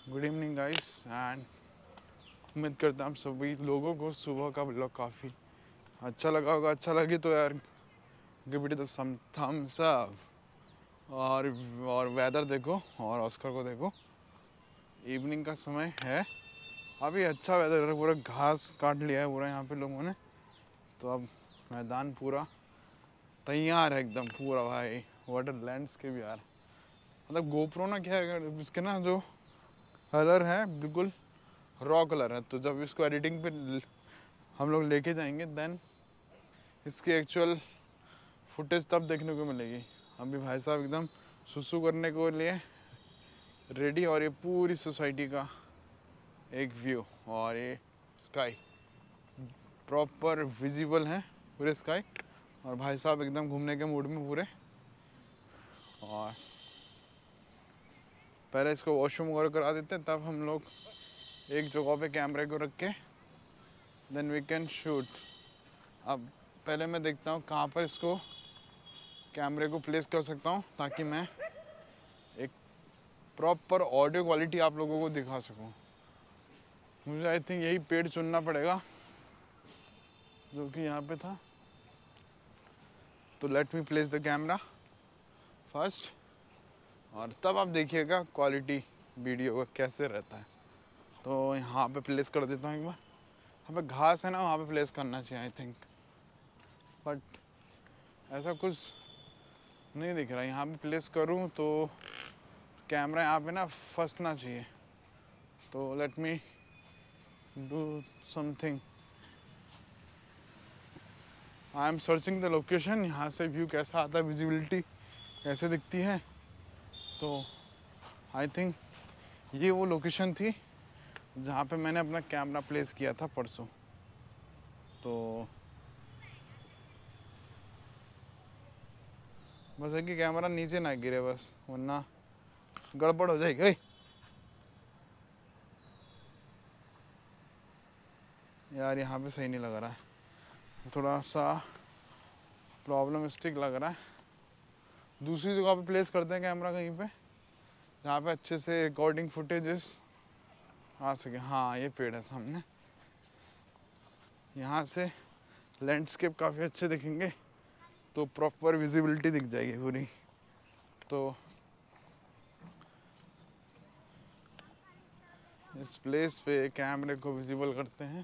Good evening guys and उम्मीद करता हूँ सभी लोगों को सुबह का ब्लॉग काफ़ी अच्छा लगा होगा। अच्छा लगे तो यार give it the some thumbs up. और वेदर देखो और ऑस्कर को देखो, इवनिंग का समय है, अभी अच्छा वेदर है। पूरा घास काट लिया है पूरा यहाँ पे लोगों ने, तो अब मैदान पूरा तैयार है एकदम पूरा। भाई वाटर लैंडस्केप यार, मतलब गोप्रो ना क्या है इसके ना जो कलर है बिल्कुल रॉ कलर है, तो जब इसको एडिटिंग पे हम लोग लेके जाएंगे देन इसकी एक्चुअल फुटेज तब देखने को मिलेगी। अभी भाई साहब एकदम सुसु करने को लिए रेडी, और ये पूरी सोसाइटी का एक व्यू और ये स्काई प्रॉपर विजिबल है पूरे स्काई, और भाई साहब एकदम घूमने के मूड में पूरे। और पहले इसको वॉशरूम वगैरह करा देते हैं, तब हम लोग एक जगह पे कैमरे को रख के देन वी कैन शूट। अब पहले मैं देखता हूँ कहाँ पर इसको कैमरे को प्लेस कर सकता हूँ ताकि मैं एक प्रॉपर ऑडियो क्वालिटी आप लोगों को दिखा सकूँ। मुझे आई थिंक यही पेड़ चुनना पड़ेगा जो कि यहाँ पे था। तो let me place the camera first, और तब आप देखिएगा क्वालिटी वीडियो का कैसे रहता है। तो यहाँ पे प्लेस कर देता हूँ एक बार। यहाँ पे घास है ना, वहाँ पे प्लेस करना चाहिए आई थिंक, बट ऐसा कुछ नहीं दिख रहा। यहाँ पे प्लेस करूँ तो कैमरा यहाँ पे ना फंसना चाहिए। तो let me do something. I am searching the location, यहाँ से व्यू कैसा आता है, विजिबिलिटी कैसे दिखती है। तो आई थिंक ये वो लोकेशन थी जहाँ पे मैंने अपना कैमरा प्लेस किया था परसों। तो बस है कि कैमरा नीचे ना गिरे बस, वरना गड़बड़ हो जाएगी। यार यहाँ पे सही नहीं लग रहा है, थोड़ा सा प्रॉब्लमिस्टिक लग रहा है। दूसरी जगह पे प्लेस करते हैं कैमरा कहीं पे जहाँ पे अच्छे से रिकॉर्डिंग फुटेजेस आ सके। हाँ ये पेड़ है सामने, यहाँ से लैंडस्केप काफ़ी अच्छे दिखेंगे, तो प्रॉपर विजिबिलिटी दिख जाएगी पूरी। तो इस प्लेस पे कैमरे को विजिबल करते हैं।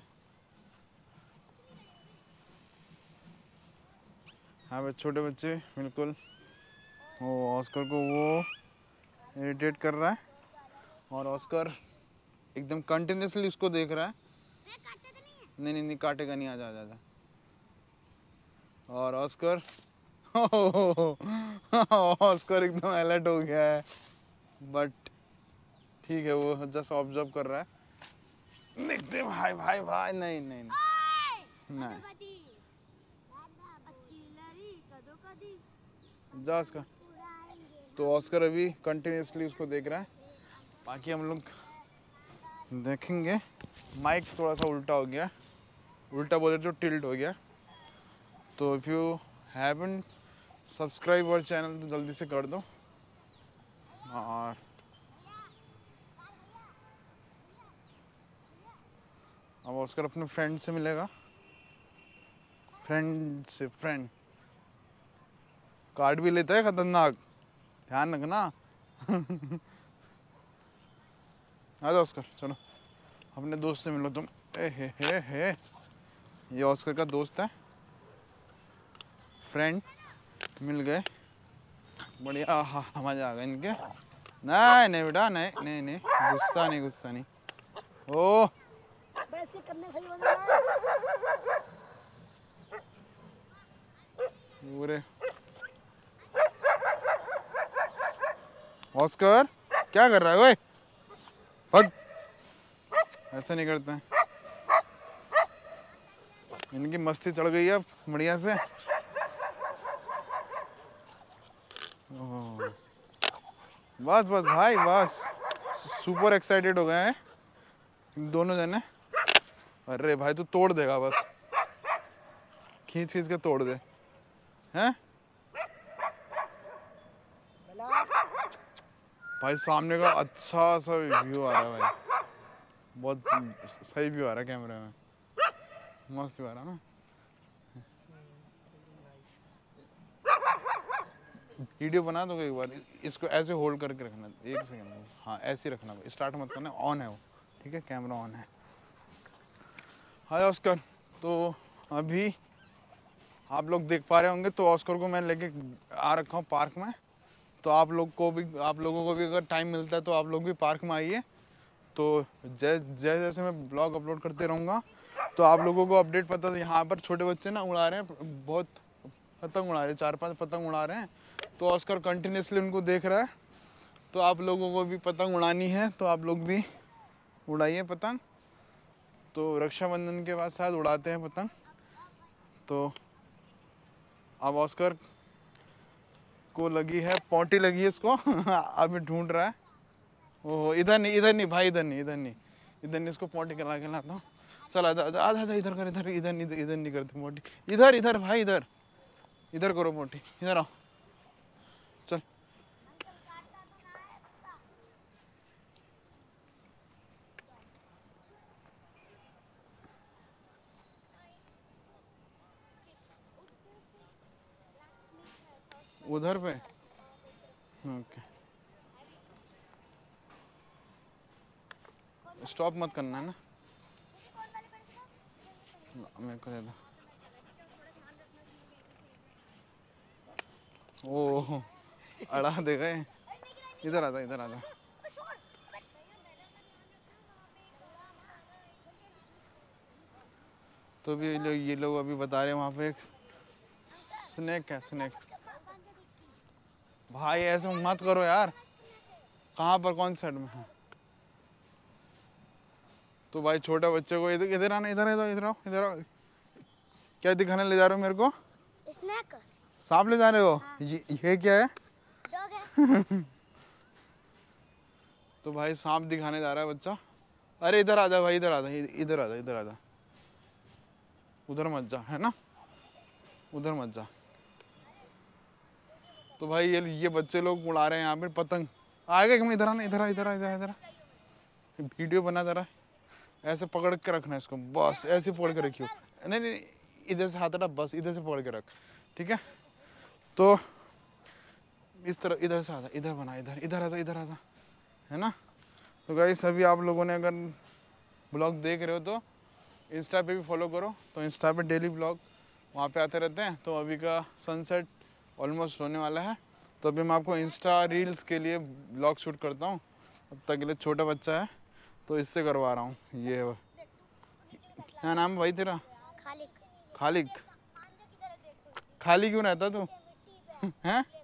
यहाँ पे छोटे बच्चे बिल्कुल वो ऑस्कर को वो इरिटेट कर रहा है, और ऑस्कर एकदम कंटिन्यूसली उसको देख रहा है। नहीं नहीं नहीं काटेगा नहीं, आजा आजा आजा। और ऑस्कर ऑस्कर एकदम अलर्ट हो गया है, बट ठीक है वो जस्ट ऑब्जर्व कर रहा है। देखते भाई भाई भाई, नहीं नहीं नहीं जा उसका। तो ऑस्कर अभी कंटिन्यूसली उसको देख रहा है, बाकी हम लोग देखेंगे। माइक थोड़ा सा उल्टा हो गया, उल्टा बोले तो टिल्ट हो गया। तो if you haven't subscribe our channel तो जल्दी से कर दो। और अब ऑस्कर अपने फ्रेंड से मिलेगा, फ्रेंड से फ्रेंड कार्ड भी लेता है खतरनाक, ध्यान रखना। आ जाओ ऑस्कर, चलो अपने दोस्त से मिलो तुम। ए हे ये ऑस्कर का दोस्त है, फ्रेंड मिल गए, बढ़िया। हाँ मजा आ गया इनके। नहीं नहीं बेटा नहीं नहीं नहीं, गुस्सा नहीं गुस्सा नहीं। ओ इसके करने सही हो जाएगा। पूरे ऑस्कर क्या कर रहा है ओए, भाग। ऐसा नहीं करते हैं, इनकी मस्ती चढ़ गई है अब बढ़िया से। बस बस भाई बस, सुपर एक्साइटेड हो गए हैं दोनों जने। अरे भाई तू तोड़ देगा बस, खींच खींच के तोड़ दे हैं। भाई सामने का अच्छा सा व्यू आ रहा है भाई, बहुत सही व्यू आ रहा है कैमरे में, मस्त व्यू आ रहा है ना। वीडियो बना दो एक बार, इसको ऐसे होल्ड करके रखना, एक सेकंड, हाँ ऐसे ही रखना, स्टार्ट मत करना, ऑन है वो, ठीक है कैमरा ऑन है। हाय ऑस्कर, तो अभी आप लोग देख पा रहे होंगे, तो ऑस्कर को मैं लेके आ रखा हूँ पार्क में। तो आप लोगों को भी अगर टाइम मिलता है तो आप लोग भी पार्क में आइए। तो जैसे जैसे मैं ब्लॉग अपलोड करते रहूँगा तो आप लोगों को अपडेट पता, यहाँ पर छोटे बच्चे ना उड़ा रहे हैं, बहुत पतंग उड़ा रहे हैं, 4-5 पतंग उड़ा रहे हैं। तो ऑस्कर कंटिन्यूसली उनको देख रहा है। तो आप लोगों को भी पतंग उड़ानी है तो आप लोग भी उड़ाइए पतंग। तो रक्षाबंधन के बाद शायद उड़ाते हैं पतंग। तो अब ऑस्कर को लगी है पोंटी, लगी है इसको अभी ढूंढ रहा है। ओह इधर नहीं, इधर नहीं भाई, इधर नहीं, इधर नहीं, इधर नहीं, इसको पोंटी करा के लाता हूँ। चल आजा आजा आजा आजा, इधर कर, इधर, इधर नहीं, इधर नहीं करते पोंटी, इधर इधर भाई, इधर इधर करो पोंटी, इधर आओ, चल। उधर पे ओके, स्टॉप मत करना है ना, मेरे को दे दो। ओह अड़ा दे गए, इधर आजा, इधर आजा। तो भी ये लोग अभी बता रहे हैं वहाँ पे एक स्नेक है, स्नेक। भाई ऐसे मत करो यार, कहाँ पर, कौन साइड में है? तो भाई छोटे बच्चे को इधर इधर आना, इधर इधर इधर आओ, इधर आओ। क्या दिखाने ले जा रहे हो मेरे को? स्नैक। सांप ले जा रहे हो? हाँ। ये क्या है? डॉग है। तो भाई सांप दिखाने जा रहा है बच्चा। अरे इधर आ जा भाई, इधर आ जा, इधर आ जा, इधर आ जा, उधर मत जा, है ना, उधर मत जा। तो भाई ये बच्चे लोग उड़ा रहे हैं यहाँ पे पतंग। आएगा कि मैं, इधर आना, इधर आ, इधर आ, इधर आ, इधर आ। वीडियो बना जा रहा है, ऐसे पकड़ के रखना है इसको, बस ऐसे पकड़ के रखियो। नहीं नहीं, इधर से हाथ हटा, बस इधर से पकड़ के रख, ठीक है। तो इस तरह इधर से आ जा, इधर बना, इधर इधर आ जा, इधर आ जा, है ना। तो गाइस अभी आप लोगों ने अगर ब्लॉग देख रहे हो तो इंस्टा पे भी फॉलो करो। तो इंस्टा पे डेली ब्लॉग वहाँ पे आते रहते हैं। तो अभी का सनसेट ऑलमोस्ट होने वाला है, तो अभी मैं आपको इंस्टा रील्स के लिए ब्लॉग शूट करता हूँ। अब तक के लिए छोटा बच्चा है तो इससे करवा रहा हूँ। ये क्या नाम है भाई तेरा? खालिक। खालिक। खाली क्यों रहता तू हैं?